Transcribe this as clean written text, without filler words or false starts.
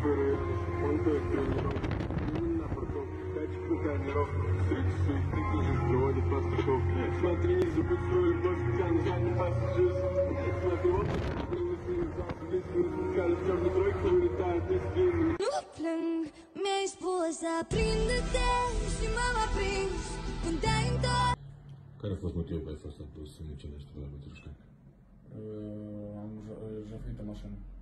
Fără montă trăinirò, nu na parcovка, качи по тренировка, срещу се и стигнали с проводи паста шоу. Смотри, не забудь свою любовь, тя не знае не паса чувств. Смотри, вот принесли назад, близко разпускали черна тройка, вылетает из гейми. Nu plâng, mi-ai spus aprinde-te și m-am aprins când te-ai întors. Care a fost motivul pentru că ai fost adus în ucidește de la Petrușcani? Am jafrit în mașină.